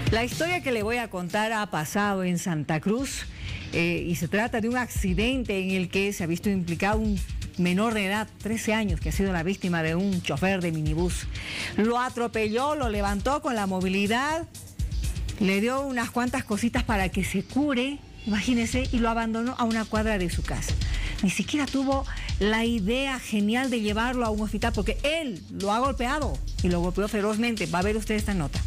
La historia que le voy a contar ha pasado en Santa Cruz y se trata de un accidente en el que se ha visto implicado un menor de edad, 13 años, que ha sido la víctima de un chofer de minibús. Lo atropelló, lo levantó con la movilidad, le dio unas cuantas cositas para que se cure, imagínese, y lo abandonó a una cuadra de su casa. Ni siquiera tuvo la idea genial de llevarlo a un hospital porque él lo ha golpeado y lo golpeó ferozmente. Va a ver usted esta nota.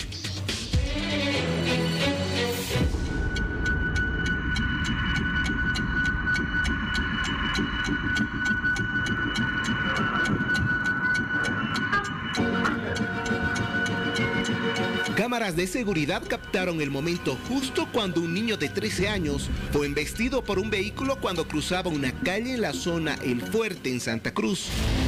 Cámaras de seguridad captaron el momento justo cuando un niño de 13 años fue embestido por un vehículo cuando cruzaba una calle en la zona El Fuerte, en Santa Cruz.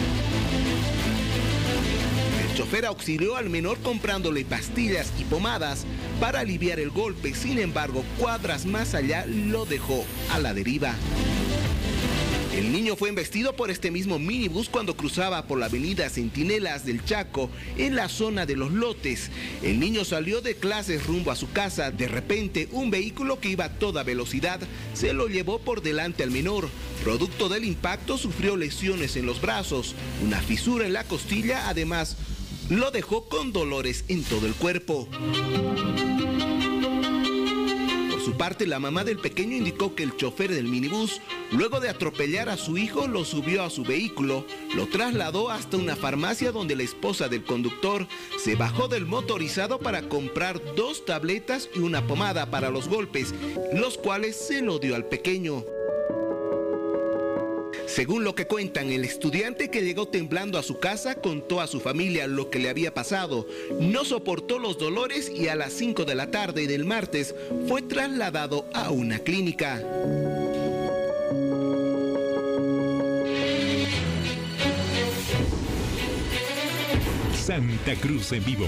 El chofer auxilió al menor comprándole pastillas y pomadas para aliviar el golpe. Sin embargo, cuadras más allá lo dejó a la deriva. El niño fue embestido por este mismo minibús cuando cruzaba por la avenida Centinelas del Chaco, en la zona de Los Lotes. El niño salió de clases rumbo a su casa. De repente, un vehículo que iba a toda velocidad se lo llevó por delante al menor. Producto del impacto, sufrió lesiones en los brazos, una fisura en la costilla, además lo dejó con dolores en todo el cuerpo. Por su parte, la mamá del pequeño indicó que el chofer del minibús, luego de atropellar a su hijo, lo subió a su vehículo, lo trasladó hasta una farmacia donde la esposa del conductor se bajó del motorizado para comprar 2 tabletas y una pomada para los golpes, los cuales se lo dio al pequeño. Según lo que cuentan, el estudiante que llegó temblando a su casa contó a su familia lo que le había pasado. No soportó los dolores y a las 5 de la tarde del martes fue trasladado a una clínica. Santa Cruz en vivo.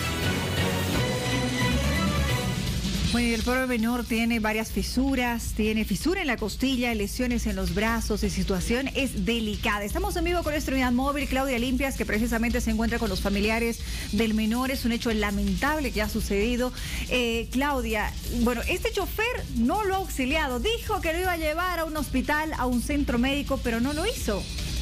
Bueno, y el pobre menor tiene varias fisuras, tiene fisura en la costilla, lesiones en los brazos, y situación es delicada. Estamos en vivo con nuestra unidad móvil, Claudia Limpias, que precisamente se encuentra con los familiares del menor. Es un hecho lamentable que ha sucedido. Claudia, bueno, este chofer no lo ha auxiliado, dijo que lo iba a llevar a un hospital, a un centro médico, pero no lo hizo.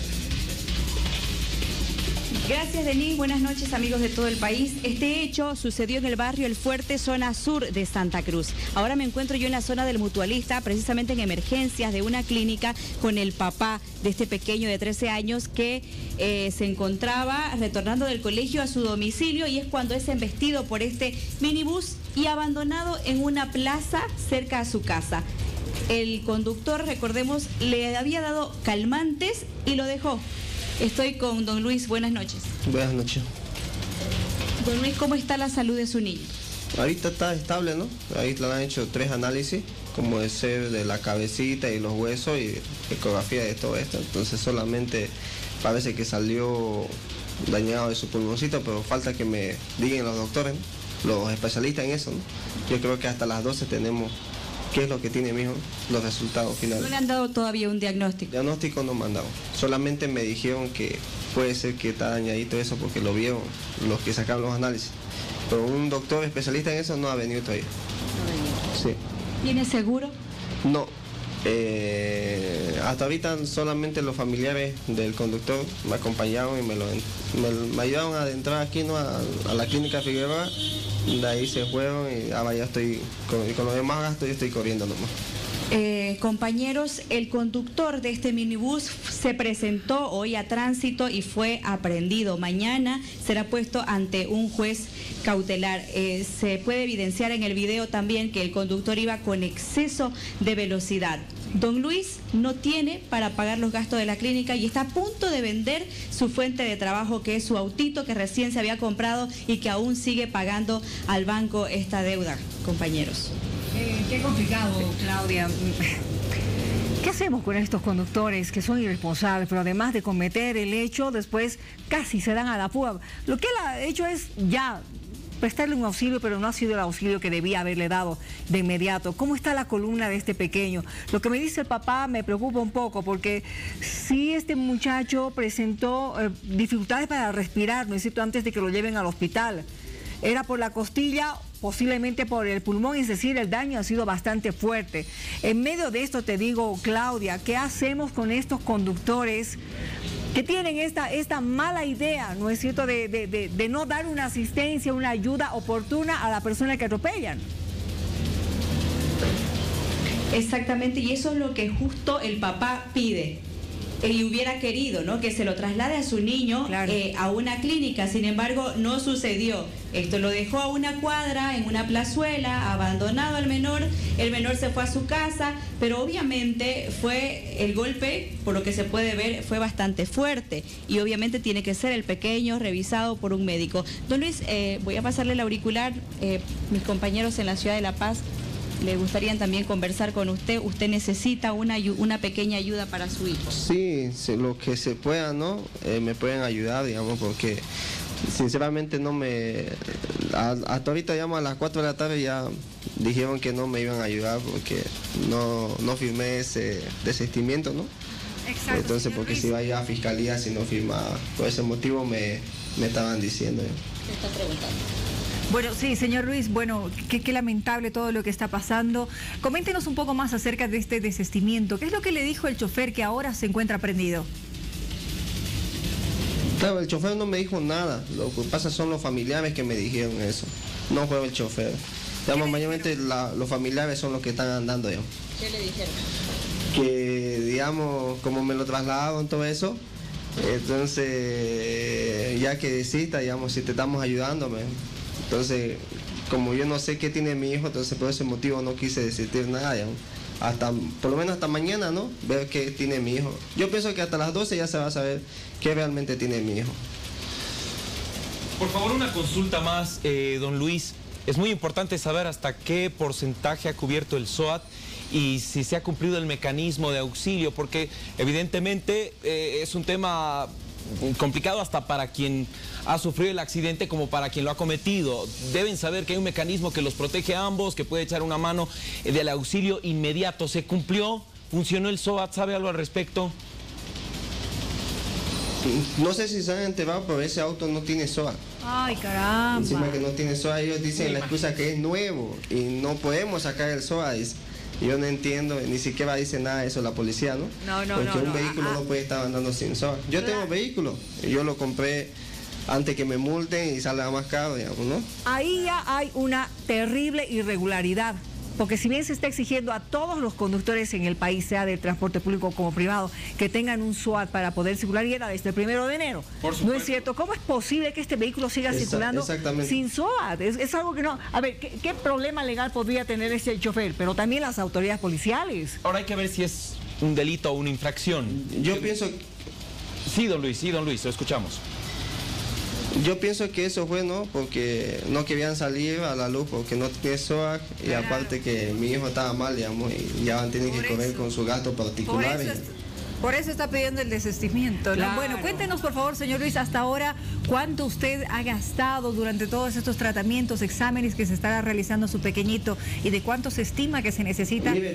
Gracias, Denis. Buenas noches, amigos de todo el país. Este hecho sucedió en el barrio El Fuerte, zona sur de Santa Cruz. Ahora me encuentro yo en la zona del Mutualista, precisamente en emergencias de una clínica, con el papá de este pequeño de 13 años que se encontraba retornando del colegio a su domicilio, y es cuando es embestido por este minibús y abandonado en una plaza cerca a su casa. El conductor, recordemos, le había dado calmantes y lo dejó. Estoy con don Luis, buenas noches. Buenas noches. Don Luis, ¿cómo está la salud de su niño? Ahorita está estable, ¿no? Ahí le han hecho 3 análisis, como de ser de la cabecita y los huesos y ecografía de todo esto. Entonces solamente parece que salió dañado de su pulmoncito, pero falta que me digan los doctores, ¿no? Los especialistas en eso, ¿no? Yo creo que hasta las 12 tenemos qué es lo que tiene mi hijo, los resultados finales. ¿No le han dado todavía un diagnóstico? Diagnóstico no me han dado. Solamente me dijeron que puede ser que está dañadito eso porque lo vieron los que sacaron los análisis. Pero un doctor especialista en eso no ha venido todavía. Sí. ¿Tiene seguro? No. Hasta ahorita solamente los familiares del conductor me acompañaron y me ayudaron a entrar aquí, ¿no? a la clínica Figueroa. De ahí se fueron y ahora ya estoy con los demás gastos, yo estoy corriendo nomás. Compañeros, el conductor de este minibús se presentó hoy a tránsito y fue aprehendido. Mañana será puesto ante un juez cautelar. Se puede evidenciar en el video también que el conductor iba con exceso de velocidad. Don Luis no tiene para pagar los gastos de la clínica y está a punto de vender su fuente de trabajo, que es su autito que recién se había comprado y que aún sigue pagando al banco esta deuda, compañeros. Qué complicado, Claudia. ¿Qué hacemos con estos conductores que son irresponsables, pero además de cometer el hecho, después casi se dan a la fuga? Lo que él ha hecho es ya prestarle un auxilio, pero no ha sido el auxilio que debía haberle dado de inmediato. ¿Cómo está la columna de este pequeño? Lo que me dice el papá me preocupa un poco, porque si este muchacho presentó dificultades para respirar, necesito antes de que lo lleven al hospital. era por la costilla, posiblemente por el pulmón, es decir, el daño ha sido bastante fuerte. En medio de esto te digo, Claudia, ¿qué hacemos con estos conductores que tienen esta mala idea, ¿no es cierto?, de no dar una asistencia, una ayuda oportuna a la persona que atropellan? Exactamente, y eso es lo que justo el papá pide. Y hubiera querido, ¿no?, que se lo traslade a su niño, claro, a una clínica. Sin embargo, no sucedió. Esto lo dejó a una cuadra, en una plazuela, abandonado al menor. El menor se fue a su casa, pero obviamente fue el golpe, por lo que se puede ver, fue bastante fuerte. Y obviamente tiene que ser el pequeño revisado por un médico. Don Luis, voy a pasarle el auricular. Mis compañeros en la ciudad de La Paz le gustarían también conversar con usted. Usted necesita una pequeña ayuda para su hijo. Sí, lo que se pueda, ¿no? Me pueden ayudar, digamos, porque sinceramente no me... Hasta ahorita, digamos, a las 4 de la tarde ya dijeron que no me iban a ayudar porque no firmé ese desistimiento, ¿no? Exacto. Entonces, porque si iba a ir a fiscalía si no firmaba. Por ese motivo me estaban diciendo. ¿Qué está preguntando? Bueno, sí, señor Luis, bueno, qué lamentable todo lo que está pasando. Coméntenos un poco más acerca de este desistimiento. ¿Qué es lo que le dijo el chofer que ahora se encuentra prendido? Claro, el chofer no me dijo nada. Lo que pasa son los familiares que me dijeron eso. No fue el chofer. Digamos, mayormente los familiares son los que están andando ya. ¿Qué le dijeron? Que, digamos, como me lo trasladaron todo eso, entonces, ya que desista, digamos, si te estamos ayudándome. Entonces, como yo no sé qué tiene mi hijo, entonces por ese motivo no quise desistir nada, digamos. Por lo menos hasta mañana, ¿no? Ver qué tiene mi hijo. Yo pienso que hasta las 12 ya se va a saber qué realmente tiene mi hijo. Por favor, una consulta más, don Luis. Es muy importante saber hasta qué porcentaje ha cubierto el SOAT y si se ha cumplido el mecanismo de auxilio, porque evidentemente es un tema complicado hasta para quien ha sufrido el accidente como para quien lo ha cometido. Deben saber que hay un mecanismo que los protege a ambos, que puede echar una mano del auxilio inmediato. ¿Se cumplió? ¿Funcionó el SOAT? ¿Sabe algo al respecto? No sé si se han enterado, pero ese auto no tiene SOAT. Ay, caramba. Encima que no tiene SOAT, ellos dicen la excusa que es nuevo y no podemos sacar el SOAT. Yo no entiendo, ni siquiera dice nada de eso la policía, ¿no? Porque un vehículo no puede estar andando sin SOAT. Yo tengo vehículo, yo lo compré antes que me multen y salga más caro, digamos, ¿no? Ahí ya hay una terrible irregularidad, porque si bien se está exigiendo a todos los conductores en el país, sea del transporte público como privado, que tengan un SOAT para poder circular, y era desde el 1 de enero. ¿No es cierto? ¿Cómo es posible que este vehículo siga circulando sin SOAT? Es algo que no... A ver, ¿qué problema legal podría tener ese chofer? Pero también las autoridades policiales. Ahora hay que ver si es un delito o una infracción. Yo pienso... Sí, don Luis, lo escuchamos. Yo pienso que eso fue, ¿no? Porque no querían salir a la luz porque no tiene SOAT y claro, aparte que mi hijo estaba mal, digamos, y ya van a tener que correr con su gasto particular. Por eso está pidiendo el desistimiento, ¿no? Claro. Bueno, cuéntenos por favor, señor Luis, hasta ahora, ¿cuánto usted ha gastado durante todos estos tratamientos, exámenes que se estará realizando su pequeñito y de cuánto se estima que se necesita? Mire,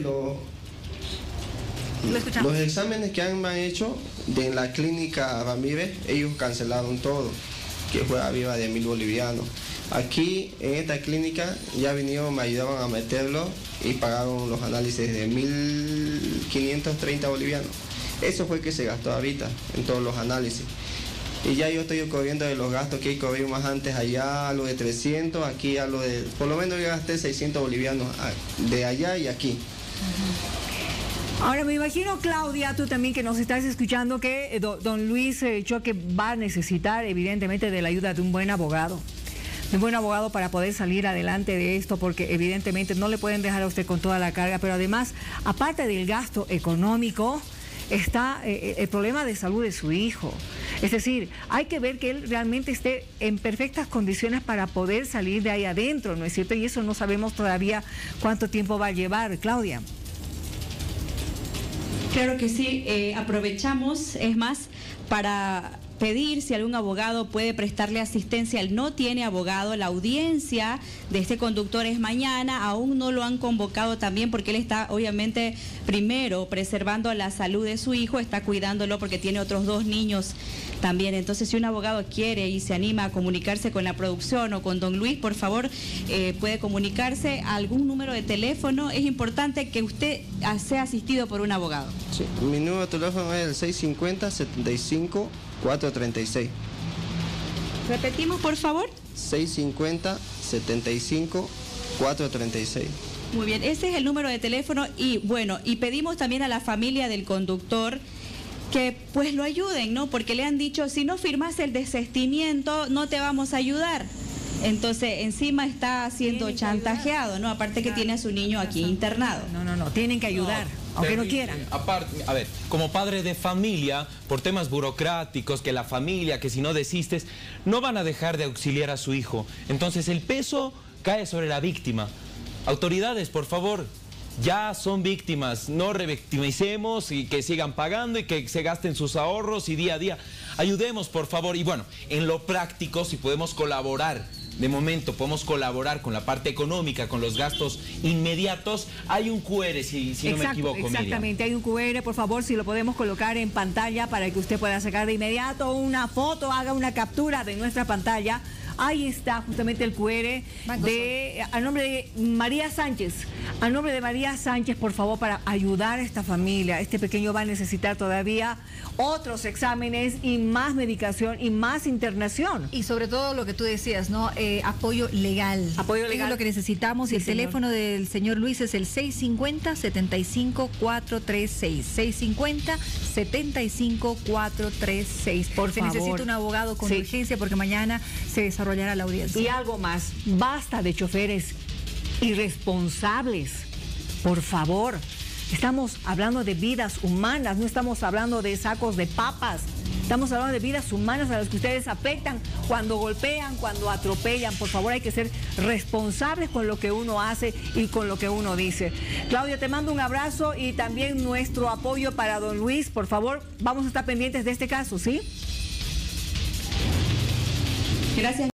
los exámenes que han hecho de la clínica Ramírez, ellos cancelaron todo, que fue arriba de 1.000 bolivianos. Aquí, en esta clínica, ya vinieron, me ayudaron a meterlo y pagaron los análisis de 1.530 bolivianos. Eso fue el que se gastó ahorita en todos los análisis. Y ya yo estoy corriendo de los gastos que corrí más antes allá, algo de 300, aquí algo de... Por lo menos yo gasté 600 bolivianos de allá y aquí. Ahora me imagino, Claudia, tú también que nos estás escuchando, que don Luis Choque va a necesitar evidentemente de la ayuda de un buen abogado. De un buen abogado para poder salir adelante de esto, porque evidentemente no le pueden dejar a usted con toda la carga, pero además, aparte del gasto económico, está el problema de salud de su hijo. Es decir, hay que ver que él realmente esté en perfectas condiciones para poder salir de ahí adentro, ¿no es cierto? Y eso no sabemos todavía cuánto tiempo va a llevar, Claudia. Claro que sí, aprovechamos, es más, para pedir si algún abogado puede prestarle asistencia. Él no tiene abogado. La audiencia de este conductor es mañana. Aún no lo han convocado también porque él está obviamente primero preservando la salud de su hijo, está cuidándolo porque tiene otros 2 niños también. Entonces, si un abogado quiere y se anima a comunicarse con la producción o con don Luis, por favor, puede comunicarse a algún número de teléfono. Es importante que usted sea asistido por un abogado. Sí, mi número de teléfono es el 650-75-436. Repetimos, por favor. 650-75-436. Muy bien, ese es el número de teléfono y bueno, y pedimos también a la familia del conductor que pues lo ayuden, ¿no? Porque le han dicho, si no firmas el desistimiento, no te vamos a ayudar. Entonces, encima está siendo chantajeado, ¿no? Aparte que tiene a su niño aquí internado. No, tienen que ayudar, aunque no quieran. Aparte, a ver, como padre de familia, por temas burocráticos, que la familia, que si no desistes, no van a dejar de auxiliar a su hijo. Entonces, el peso cae sobre la víctima. Autoridades, por favor, ya son víctimas, no revictimicemos y que sigan pagando y que se gasten sus ahorros y día a día. Ayudemos, por favor, y bueno, en lo práctico, si podemos colaborar, de momento podemos colaborar con la parte económica, con los gastos inmediatos. Hay un QR, si no me equivoco, exactamente, Miriam. hay un QR, por favor, si lo podemos colocar en pantalla para que usted pueda sacar de inmediato una foto, haga una captura de nuestra pantalla. Ahí está justamente el QR a nombre de María Sánchez. A nombre de María Sánchez, por favor, para ayudar a esta familia. Este pequeño va a necesitar todavía otros exámenes y más medicación y más internación. Y sobre todo lo que tú decías, ¿no? Apoyo legal. Apoyo legal. Eso es lo que necesitamos. Sí, y el señor. teléfono del señor Luis es el 650-75-436. 650-75-436. Por Se favor. necesita un abogado con urgencia porque mañana se desarrollará la audiencia. Y algo más, basta de choferes irresponsables, por favor. Estamos hablando de vidas humanas, no estamos hablando de sacos de papas. Estamos hablando de vidas humanas a las que ustedes afectan cuando golpean, cuando atropellan. Por favor, hay que ser responsables con lo que uno hace y con lo que uno dice. Claudia, te mando un abrazo y también nuestro apoyo para don Luis. Por favor, vamos a estar pendientes de este caso, ¿sí? Gracias.